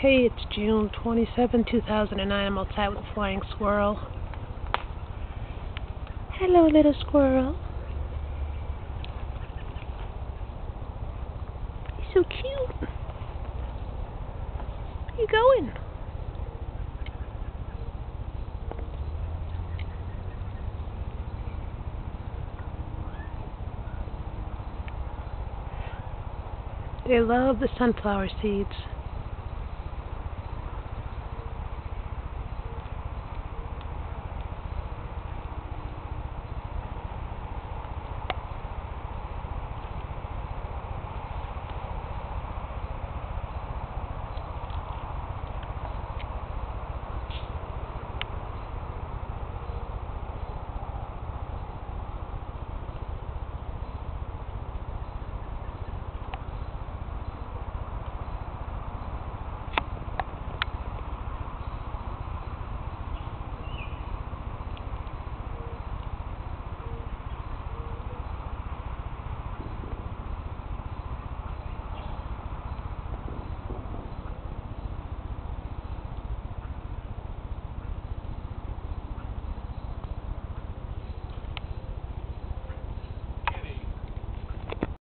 Hey, it's June 27, 2009. I'm outside with a flying squirrel. Hello, little squirrel. You're so cute. Where you going? They love the sunflower seeds.